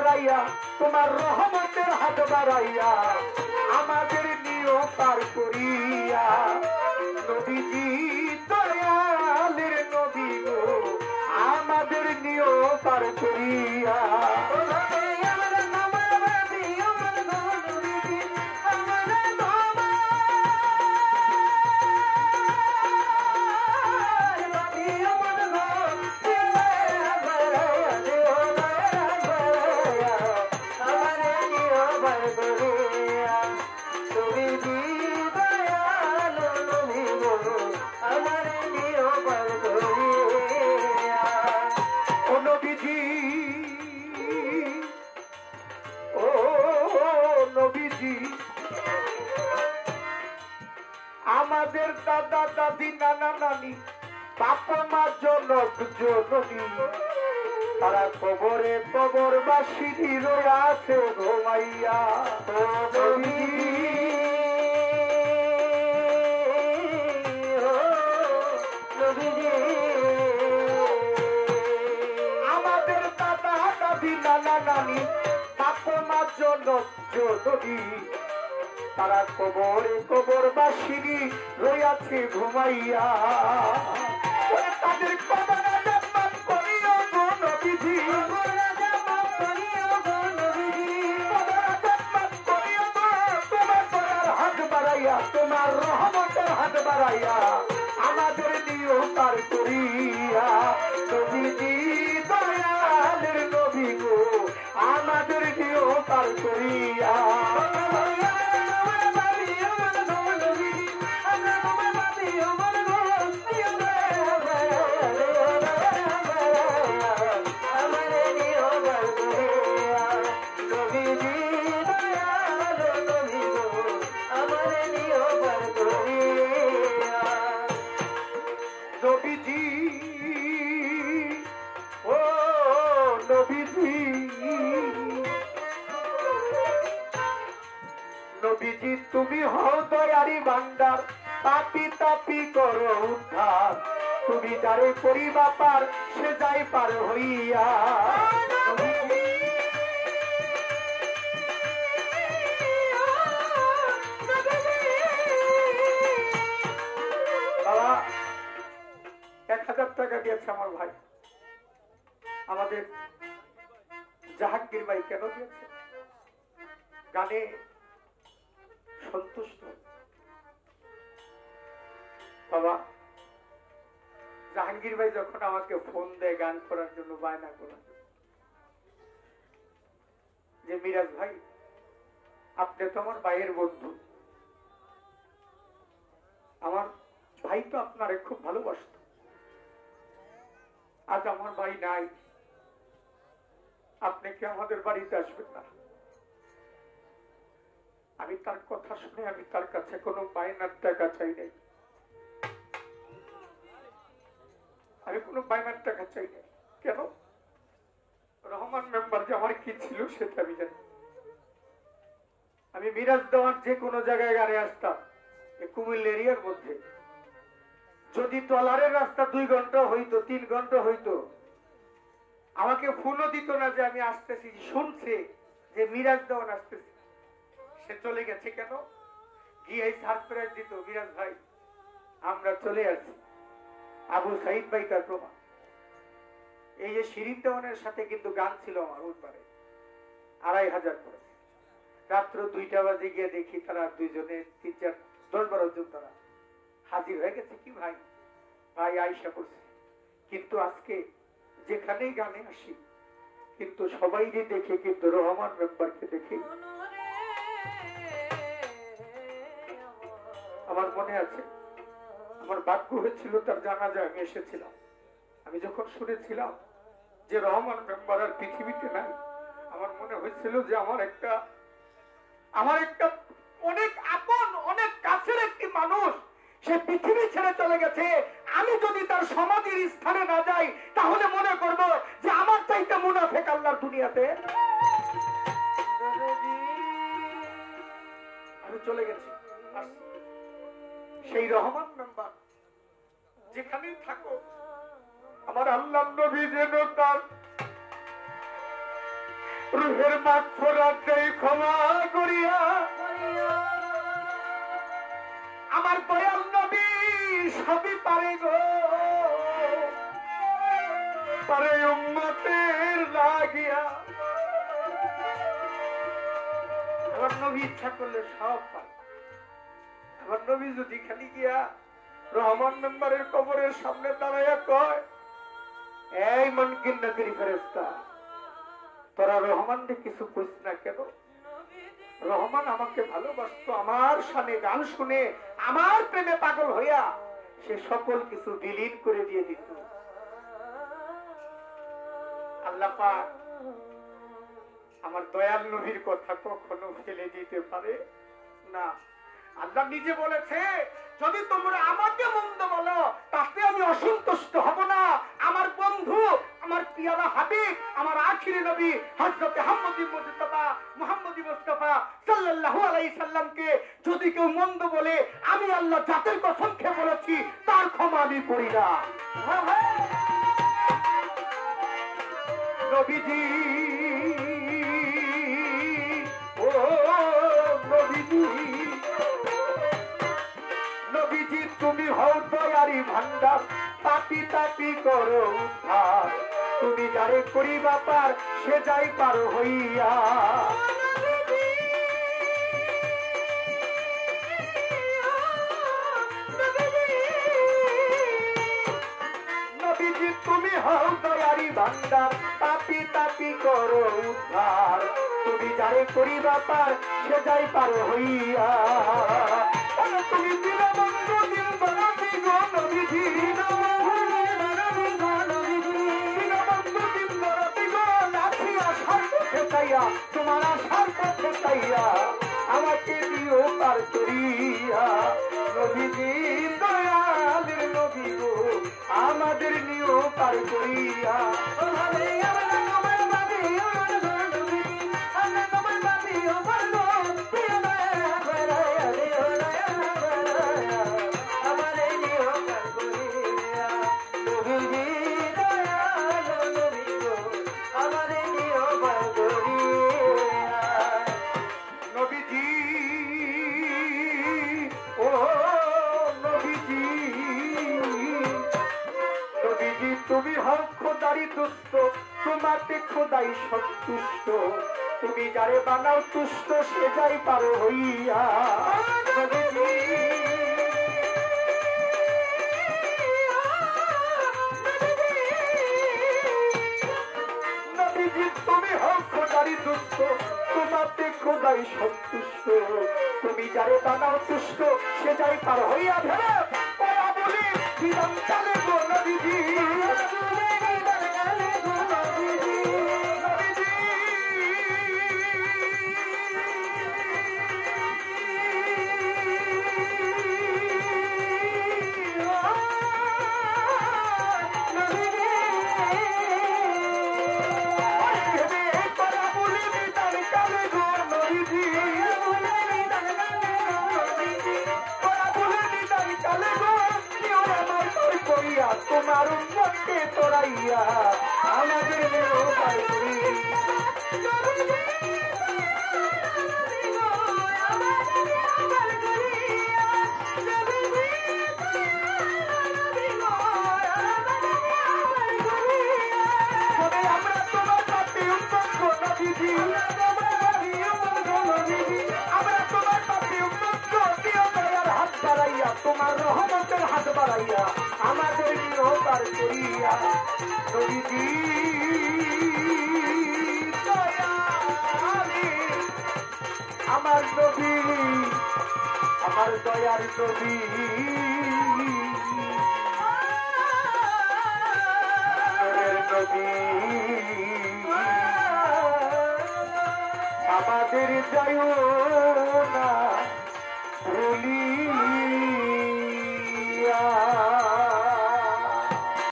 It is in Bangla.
বাড়াইয়া তোমার রহমতের হাত বাড়াইয়া আমাদের নিয় পার করিয়া নবীজি দয়ালের নবী গো আমাদের নিয় পার করিয়া আমাদের দাদা দাদি নানা নানি বাবা মা জনক জননী তারা কবরে কবরবাসী রয়ে আছে ঘুমাইয়া আমাদের দাদা দাদি নানা নানি বাবা মা জনক জননী তারা কবরে কবরবাসিনী রইয়াছে ঘুমাইয়া তাদের কবরে জান্নাত করিও গো নবীজি কবরে জান্নাত করিও গো নবীজি কবরে জান্নাত করিও গো তোমার দয়ার হাত বাড়াইয়া তোমার রহমতের হাত বাড়াইয়া আমাদের নিও পার করিয়া নবীজি দয়ালের নবী গো আমাদের নিও পার করিয়া নবীজি তুমি হও দয়ারি ভান্ডার পাপি তাপি করো উদ্ধার তুমি যারে করিবা পার সে যাই পার হইয়া বাবা 1000 টাকা দিয়েছে আমার ভাই আমাদের জাহাঙ্গীর ভাই কেন দিয়েছে গানে সন্তুষ্ট বাবা জাহাঙ্গীর ভাই যখন আমাকে ফোন দেয় গান করার জন্য বায়না করার জন্য যে মিরাজ ভাই আপনি তো আমার ভাইয়ের বন্ধু আমার ভাই তো আপনারে খুব ভালোবাসত আজ আমার ভাই নাই আপনি কি আমাদের বাড়িতে আসবেন না আমি তার কথা শুনে আমি তার কাছে কোনো বায়নার টাকা চাই নাই আমি কোনো বায়নার টাকা চাই নাই কেন রহমান মেম্বার যে আমার কি ছিল সেটা আমি জানি আমি মিরাজ দেওয়ার যে কোনো জায়গায় গাড়ি আসতাম কুমিল্লা এরিয়ার মধ্যে যদি ট্রলারের রাস্তা 2 ঘন্টা হইতো 3 ঘন্টা হইতো আমাকে ফোনও দিত না যে আমি আসতেছি শুনছে যে মিরাজ দেওয়ান আসতেছি সে চলে গেছে কেন গিয়ে সারপ্রাইজ দিত মিরাজ ভাই আমরা চলে আসছি আবু সাইদ ভাই তার প্রমাণ এই যে শিরিন দেওয়ানের সাথে কিন্তু গান ছিল আমার ওই পারে 2500 করে রাত্র 2টা বাজে গিয়ে দেখি তারা দুইজনে 3-4-10-12 জন তারা হাজির হয়ে গেছে কি ভাই ভাই আয়েশা করছে কিন্তু আজকে যেখানেই গানে আসি কিন্তু সবাই দেখে কিন্তু রহমান মেম্বারকে দেখে আমার মনে আছে আমার ভাগ্য হয়েছিল তার জানাজায় আমি এসেছিলাম আমি যখন শুনেছিলাম যে রহমান মেম্বার আর পৃথিবীতে নাই আমার মনে হয়েছিল যে আমার একটা অনেক আপন অনেক কাছের একটি মানুষ সে পৃথিবী ছেড়ে চলে গেছে আমি যদি তার সমাধির স্থানে না যাই তাহলে মনে করব যে আমার চাইতে মুনাফিক আল্লাহর দুনিয়াতে আমি চলে গেছি সেই রহমান মেম্বার যেখানেই থাকো আমার আল্লাহর নবী যেন তার রুহের মাগফিরাত দেই ক্ষমা করিয়া আমার দয়াল নবী সবই পারে গো পারে উম্মতের লাগিয়া আমার নবী ইচ্ছা করলে সব পারে আমার নবী যদি খালি গিয়া রহমান মেম্বারের কবরের সামনে দাঁড়াইয়া কয় এই মুনকির নগরী ফেরেশতা তোরা রহমানকে কিছু কইস না কেন রহমান আমাকে ভালোবাসতো আমার শানে গান শুনে আমার প্রেমে পাগল হইয়া সে সকল কিছু বিলীন করে দিয়ে দিত আল্লাহ পাক আমার দয়াল নবীর কথা কখনো ফেলে দিতে পারে না আল্লাহ নিজে বলেছে যদি তোমরা আমাকে মন্দ বলো তাতে আমি অসন্তুষ্ট হব না আমার বন্ধু আমার পিয়ারা হাবিব আমার আখিরি নবী হযরত মুহাম্মদী মুস্তাফা সাল্লাল্লাহু আলাইহি সাল্লামকে যদি কেউ মন্দ বলে আমি আল্লাহ জাতের কসম খেয়ে বলেছি তার ক্ষমা আমি করি না নবীজি ও নবীজি নবীজি তুমি হও দয়ারি ভান্ডার তাপি তাপি করো উদ্ধার তুমি যারে করিবা পার সে যাই পার হইয়া নবীজি তুমি হও দয়ারি ভান্ডার তাপি তাপি করো উদ্ধার তুমি যারে করিবা পার সে যাই পার হইয়া তুমি দীনবন্ধু দীনবন্ধু গো নবীজি তোমার আশার পথে চাইয়া আমাকে দিও পার করিয়া নবীজি দয়ালের নবী গো আমাদের নিও পার করিয়া তুমি হও খোদারি দুষ্ট তোমাতে খোদাই সন্তুষ্ট তুমি যারে বানাও তুষ্ট সে যাই পারো হইয়া নবীজি তুমি হও খোদারি দুষ্ট তোমাতে খোদাই সন্তুষ্ট তুমি যারে বানাও তুষ্ট সে যাই পারো হইয়া ভেবে পড়া বলি বিধান চালে গো নবীজি তোমার উম্মতকে তোরাইয়া আমাদের নিরুপায় করি আমরা তোমার পাপে উন্মুক্ত নবীজি আমরা তোমার পাপে উন্মুক্ত দিও দয়ার হাত বাড়াইয়া তোমার রহমতের হাত বাড়াইয়া আমাদের নিরুপায় করিয়া নবীজি আমার নবী আমার দয়ার নবী আমাদের জয়